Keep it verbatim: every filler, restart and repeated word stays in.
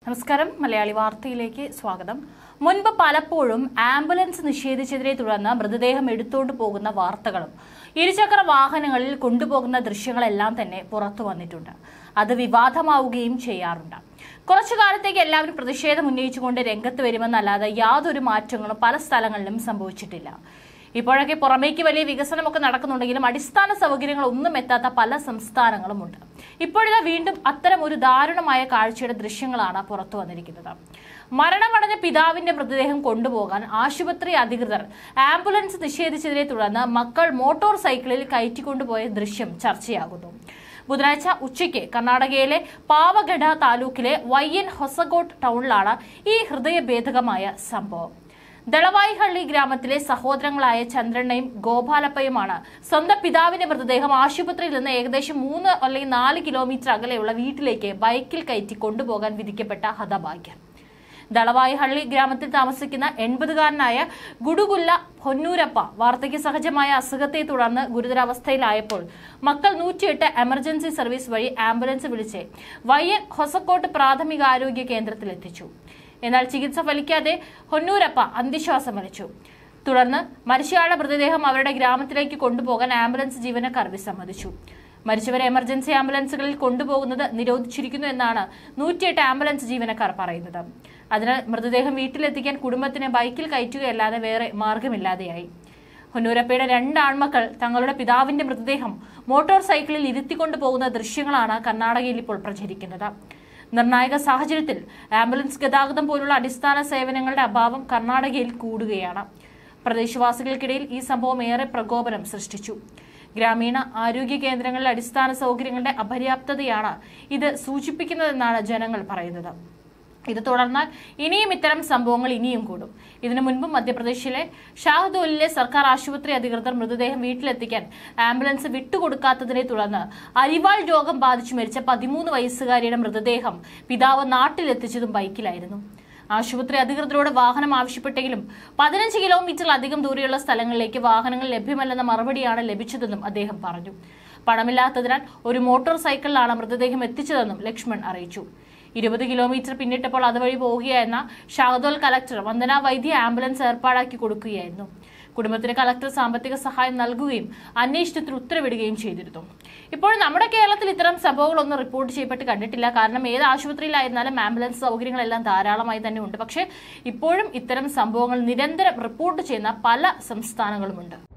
നമസ്കാരം. മലയാളി വാർത്തയിലേക്ക് സ്വാഗതം. മുൻപ് പലപ്പോഴും ആംബുലൻസ് നിഷേധിച്ചതിനെ തുടർന്ന് മൃതദേഹം എടുത്തുകൊണ്ട് പോകുന്ന വാർത്തകളും ഇരുചക്ര വാഹനങ്ങളിൽ കൊണ്ടുപോകുന്ന ദൃശ്യങ്ങളെല്ലാം തന്നെ പുറത്തു വന്നിട്ടുണ്ട്. അത് വിവാദമാവുകയും ചെയ്യാറുണ്ട്. കുറച്ചു കാലത്തേക്ക് എല്ലാവരും പ്രതിഷേധം ഉന്നയിച്ചുകൊണ്ട് രംഗത്ത് വരുമെന്നല്ലാതെ യാതൊരു മാറ്റങ്ങളും പല സ്ഥലങ്ങളിലും സംഭവിച്ചിട്ടില്ല. ഇപ്പോഴൊക്കെ പുറമേക്ക് വലിയ വികസനമൊക്കെ നടക്കുന്നുണ്ടെങ്കിലും അടിസ്ഥാന സൗകര്യങ്ങൾ ഒന്നും എത്താത്ത പല സംസ്ഥാനങ്ങളുമുണ്ട്. ഇപ്പോഴിതാ വീണ്ടും അത്തരം ഒരു ദാരുണമായ കാഴ്ചയുടെ ദൃശ്യങ്ങളാണ് പുറത്തു വന്നിരിക്കുന്നത്. മരണമടഞ്ഞ പിതാവിന്റെ മൃതദേഹം കൊണ്ടുപോകാൻ ആശുപത്രി അധികൃതർ ആംബുലൻസ് നിഷേധിച്ചതിനെ തുടർന്ന് മക്കൾ മോട്ടോർ സൈക്കിളിൽ കയറ്റിക്കൊണ്ടുപോയ ദൃശ്യം ചർച്ചയാകുന്നു. ബുധനാഴ്ച ഉച്ചയ്ക്ക് കർണാടകയിലെ പാവഗഡ താലൂക്കിലെ വൈയൻ ഹൊസഗോട്ട് ടൗണിലാണ് ഈ ഹൃദയഭേദകമായ സംഭവം. ദളവായിഹള്ളി ഗ്രാമത്തിലെ സഹോദരങ്ങളായ ചന്ദ്രണ്ണയും ഗോപാലപ്പയുമാണ് സ്വന്തം പിതാവിന്റെ മൃതദേഹം ആശുപത്രിയിൽ നിന്ന് ഏകദേശം മൂന്ന് അല്ലെങ്കിൽ നാല് കിലോമീറ്റർ അകലെയുള്ള വീട്ടിലേക്ക് ബൈക്കിൽ കയറ്റി കൊണ്ടുപോകാൻ വിധിക്കപ്പെട്ട ഹതഭാഗ്യം. ദളവായിഹള്ളി ഗ്രാമത്തിൽ താമസിക്കുന്ന എൺപതുകാരനായ ഗുഡുഗുല്ല പൊന്നൂരപ്പ വാർദ്ധക്യ സഹജമായ അസുഖത്തെ തുടർന്ന് ഗുരുതരാവസ്ഥയിലായപ്പോൾ മക്കൾ നൂറ്റിയെട്ട് എമർജൻസി സർവീസ് വഴി ആംബുലൻസ് വിളിച്ച് വയ്യൻ ഹൊസക്കോട്ട് പ്രാഥമികാരോഗ്യ കേന്ദ്രത്തിൽ എത്തിച്ചു. എന്നാൽ ചികിത്സ ഫലിക്കാതെ പൊന്നൂരപ്പ അന്ത്യശ്വാസം വലിച്ചു. തുടർന്ന് മരിച്ചയാളുടെ മൃതദേഹം അവരുടെ ഗ്രാമത്തിലേക്ക് കൊണ്ടുപോകാൻ ആംബുലൻസ് ജീവനക്കാർ വിസമ്മതിച്ചു. മരിച്ചവരെ എമർജൻസി ആംബുലൻസുകളിൽ കൊണ്ടുപോകുന്നത് നിരോധിച്ചിരിക്കുന്നു എന്നാണ് നൂറ്റിയെട്ട് ആംബുലൻസ് ജീവനക്കാർ പറയുന്നത്. അതിനാൽ മൃതദേഹം വീട്ടിലെത്തിക്കാൻ കുടുംബത്തിനെ ബൈക്കിൽ കയറ്റുകയല്ലാതെ വേറെ മാർഗമില്ലാതെയായി. പൊന്നൂരപ്പയുടെ രണ്ട് ആൺമക്കൾ തങ്ങളുടെ പിതാവിന്റെ മൃതദേഹം മോട്ടോർ സൈക്കിളിൽ ഇരുത്തിക്കൊണ്ടു പോകുന്ന ദൃശ്യങ്ങളാണ് കർണാടകയിൽ ഇപ്പോൾ പ്രചരിക്കുന്നത്. നിർണായക സാഹചര്യത്തിൽ ആംബുലൻസ് ഗതാഗതം പോലുള്ള അടിസ്ഥാന സേവനങ്ങളുടെ അഭാവം കർണാടകയിൽ കൂടുകയാണ്. പ്രദേശവാസികൾക്കിടയിൽ ഈ സംഭവം ഏറെ പ്രകോപനം സൃഷ്ടിച്ചു. ഗ്രാമീണ ആരോഗ്യ കേന്ദ്രങ്ങളിലെ അടിസ്ഥാന സൗകര്യങ്ങളുടെ അപര്യാപ്തതയാണ് ഇത് സൂചിപ്പിക്കുന്നതെന്നാണ് ജനങ്ങൾ പറയുന്നത്. ഇത് തുടർന്നാൽ ഇനിയും ഇത്തരം സംഭവങ്ങൾ ഇനിയും കൂടും. ഇതിനു മുൻപും മധ്യപ്രദേശിലെ ഷാഹ്ദോലിലെ സർക്കാർ ആശുപത്രി അധികൃതർ മൃതദേഹം വീട്ടിലെത്തിക്കാൻ ആംബുലൻസ് വിട്ടുകൊടുക്കാത്തതിനെ തുടർന്ന് അരിവാൾ രോഗം ബാധിച്ചു മരിച്ച പതിമൂന്ന് വയസ്സുകാരിയുടെ മൃതദേഹം പിതാവ് നാട്ടിലെത്തിച്ചതും ബൈക്കിലായിരുന്നു. ആശുപത്രി അധികൃതരോട് വാഹനം ആവശ്യപ്പെട്ടെങ്കിലും പതിനഞ്ച് കിലോമീറ്ററിലധികം ദൂരെയുള്ള സ്ഥലങ്ങളിലേക്ക് വാഹനങ്ങൾ ലഭ്യമല്ലെന്ന മറുപടിയാണ് ലഭിച്ചതെന്നും അദ്ദേഹം പറഞ്ഞു. പണമില്ലാത്തതിനാൽ ഒരു മോട്ടോർ സൈക്കിളിലാണ് മൃതദേഹം എത്തിച്ചതെന്നും ലക്ഷ്മൺ അറിയിച്ചു. ഇരുപത് കിലോമീറ്റർ പിന്നിട്ടപ്പോൾ അതുവഴി പോവുകയായിരുന്ന ഷാഹ്ദോൽ കലക്ടർ വന്ദന വൈദ്യ ആംബുലൻസ് ഏർപ്പാടാക്കി കൊടുക്കുകയായിരുന്നു. കുടുംബത്തിന് കലക്ടർ സാമ്പത്തിക സഹായം നൽകുകയും അന്വേഷണത്തിന് ഉത്തരവിടുകയും ചെയ്തിരുന്നു. ഇപ്പോൾ നമ്മുടെ കേരളത്തിൽ ഇത്തരം സംഭവങ്ങളൊന്നും റിപ്പോർട്ട് ചെയ്യപ്പെട്ട് കണ്ടിട്ടില്ല. കാരണം ഏത് ആശുപത്രിയിലായിരുന്നാലും ആംബുലൻസ് സൗകര്യങ്ങളെല്ലാം ധാരാളമായി തന്നെ ഉണ്ട്. പക്ഷേ ഇപ്പോഴും ഇത്തരം സംഭവങ്ങൾ നിരന്തരം റിപ്പോർട്ട് ചെയ്യുന്ന പല സംസ്ഥാനങ്ങളുമുണ്ട്.